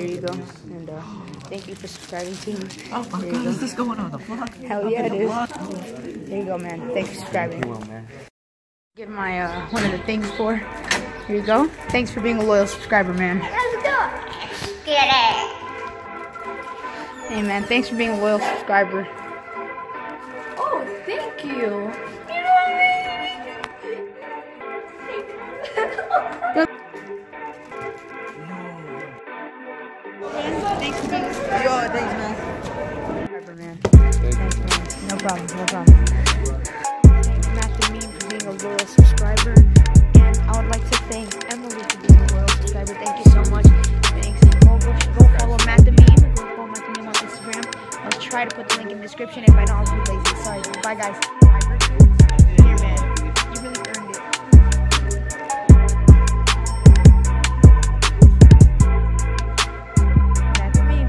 Here you go. And thank you for subscribing to me. Oh my God, is this going on the vlog? Hell yeah, it is. Here you go, man. Thanks for subscribing. Give my one of the things for. Here you go. Thanks for being a loyal subscriber, man. Let's do it. Get it. Hey, man. Thanks for being a loyal subscriber. Oh, thank you. Thanks for being a subscriber. Yo, thanks, man. Subscriber, man. Thanks, man. No problem. No problem. Thanks, Matthew Meme, for being a loyal subscriber. And I would like to thank Emily for being a loyal subscriber. Thank you so much. Thanks. Go follow Matthew Meme. Go follow Matthew Meme on Instagram. I'll try to put the link in the description. If I don't, I'll be lazy. Sorry. Bye, guys. Here, man. You really earned it. Matthew Meme.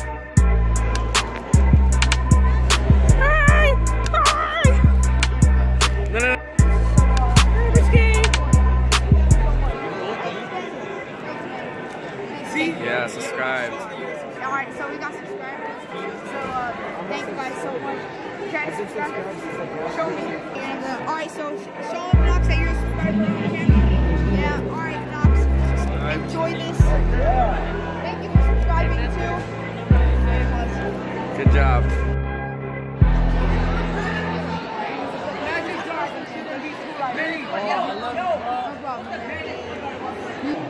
Yeah, subscribe. Alright, so we got subscribers. So thank you guys so much. Try to subscribe. Show me. And alright, so show them, Knox, that you're a subscriber on the channel. Yeah, alright, Knox. Enjoy this. Thank you for subscribing too. Good job. No problem.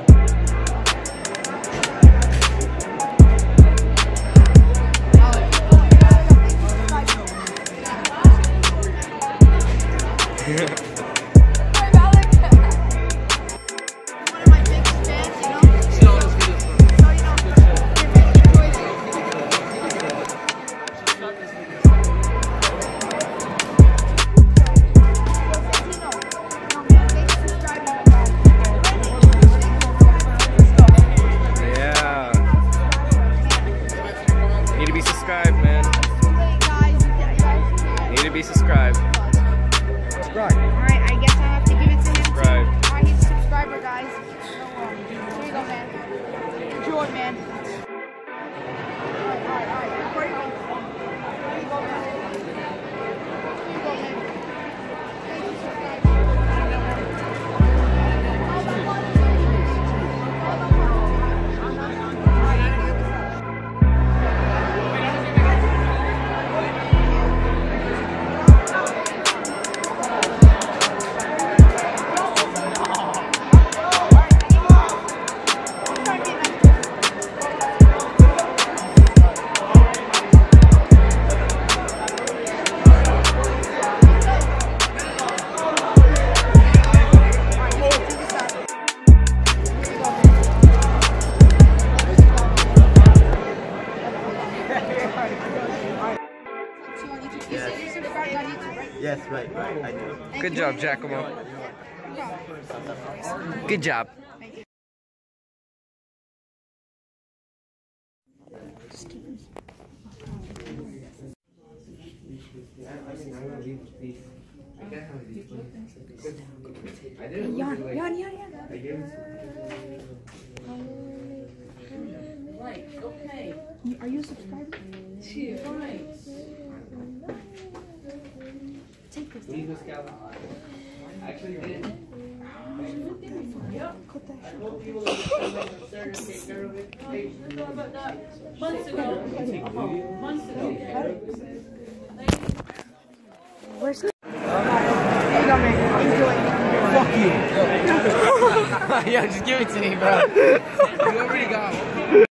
Subscribe. Alright, I guess I have to give it to him. Subscribe. Alright, he's a subscriber, guys. So, here you go, man. Enjoy, man. Alright. Before you go. Here you go, man. Here you go, man. Thank you, Yes, right. I do. Good job, Giacomo. Good job. Yan. Right, okay. Are you a subscriber? Fine. Take this. Actually did. Months ago. Where's he? There you go, man. Enjoy. Fuck you. Yo, just give it to me, bro. You already got one.